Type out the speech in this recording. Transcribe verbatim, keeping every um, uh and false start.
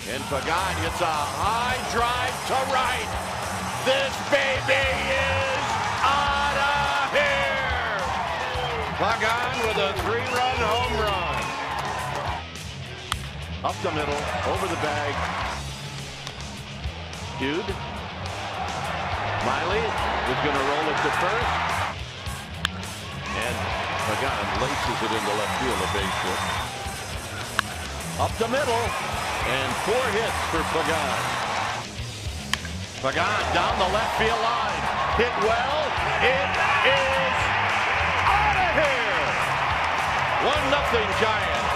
And Pagan hits a high drive to right. This baby is out of here. Pagan with a three-run home run. Up the middle, over the bag. Dude. Miley is going to roll it to first. And Pagan laces it into left field, a base hit. Up the middle. And four hits for Pagan. Pagan down the left field line. Hit well. It is out of here. One nothing Giants.